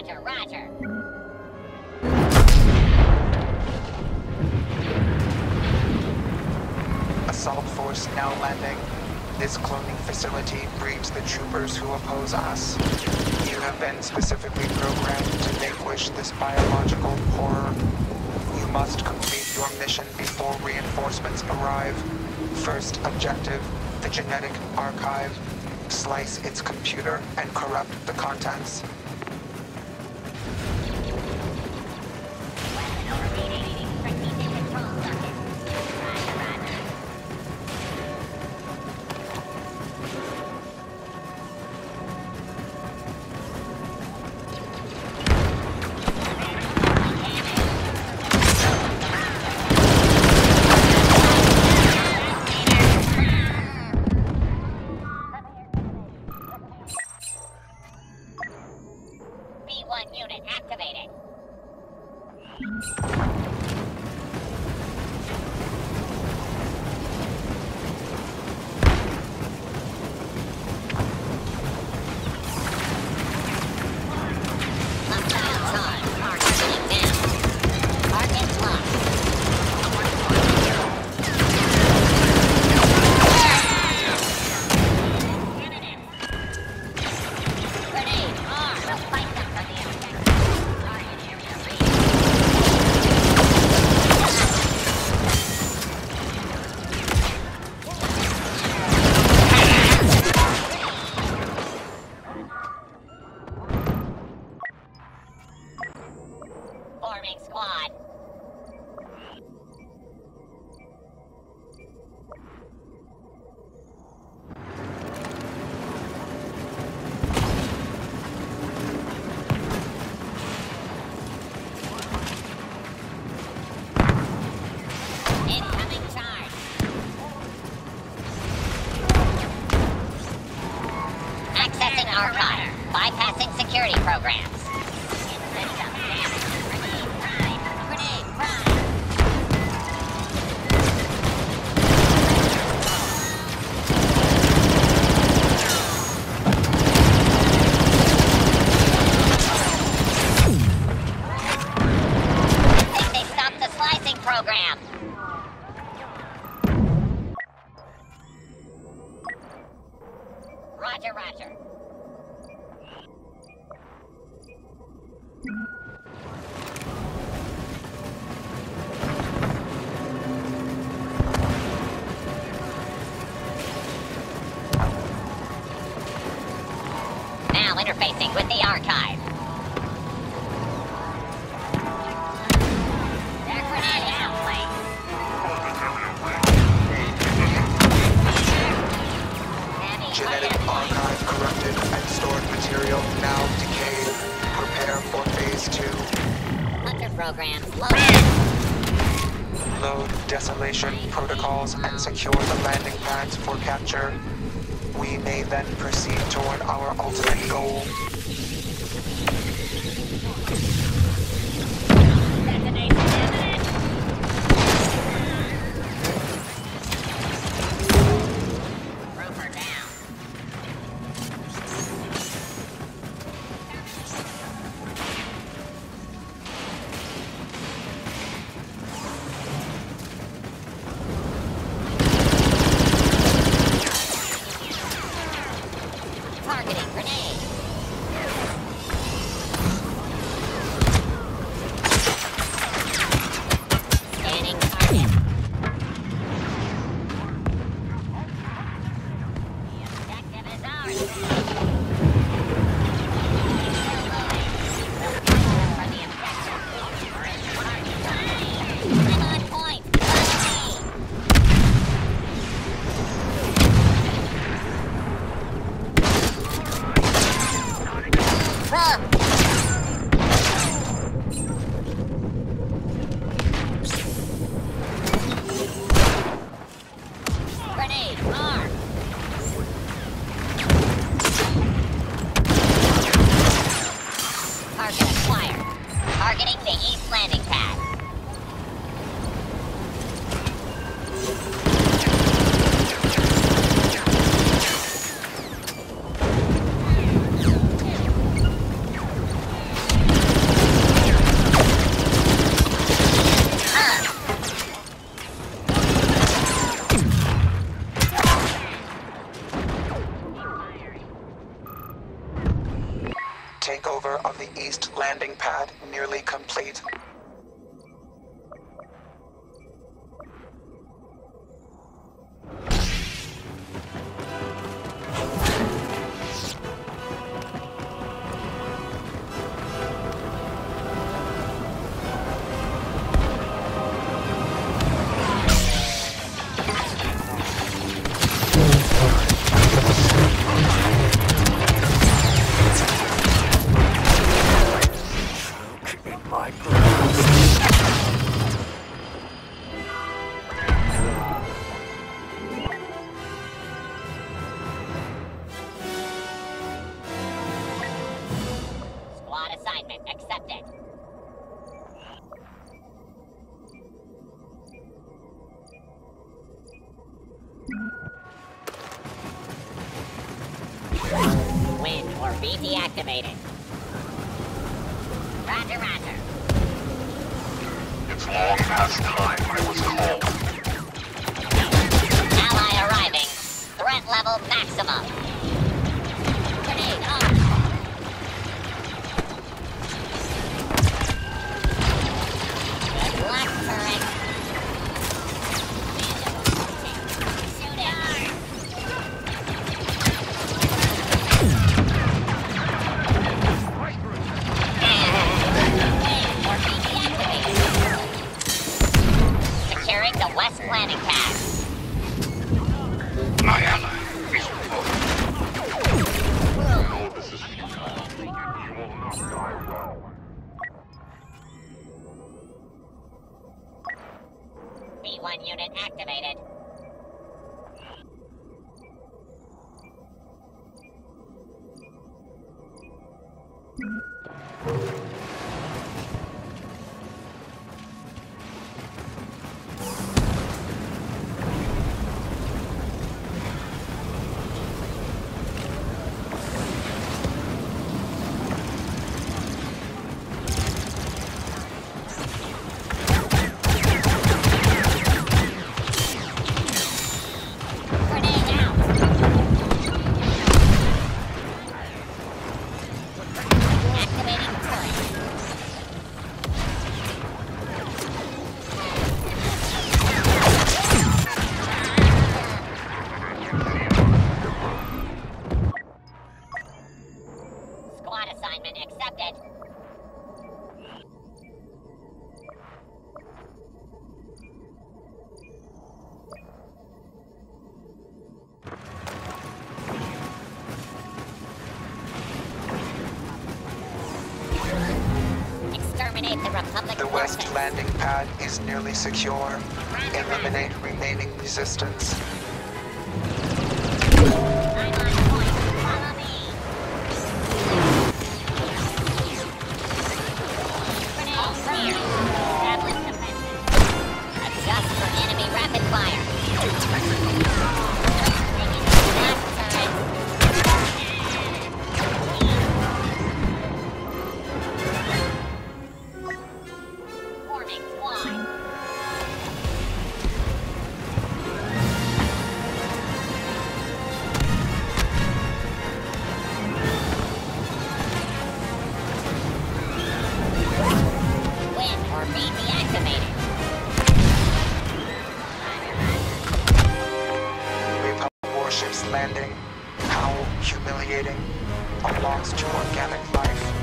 Roger, roger. Assault Force now landing. This cloning facility breeds the troopers who oppose us. You have been specifically programmed to vanquish this biological horror. You must complete your mission before reinforcements arrive. First objective, the genetic archive. Slice its computer and corrupt the contents. B1 unit activated. Forming squad. Incoming charge. Accessing archive. Bypassing security programs. Program. Roger, roger. Now interfacing with the archive. Genetic archive corrupted and stored material now decayed. Prepare for phase 2. Hunter programs loaded. Load desolation protocols and secure the landing pads for capture. We may then proceed toward our ultimate goal. Targeting grenade. Scanning target. The objective is ours. For the objective. I'm on point. of the east landing pad nearly complete. Squad assignment accepted. Wind or be deactivated. Roger, roger. It's long past time I was called. Ally arriving. Threat level maximum. Grenade on. Good luck, turret. Shoot it. Wing or be deactivated. Securing the west landing pad. My ally is close. No, this is futile. You will not die well. B1 unit activated. Grenade out. Activating turret. Squad assignment accepted. Exterminate the Republic The west forces. landing pad is nearly secure. Eliminate remaining resistance. I'm on point. Follow me. Grenade clear. Establish defenses. Adjust for enemy rapid fire. Last turret. Forming squad. Win or be deactivated. Republic warships landing. How humiliating. A loss to organic life.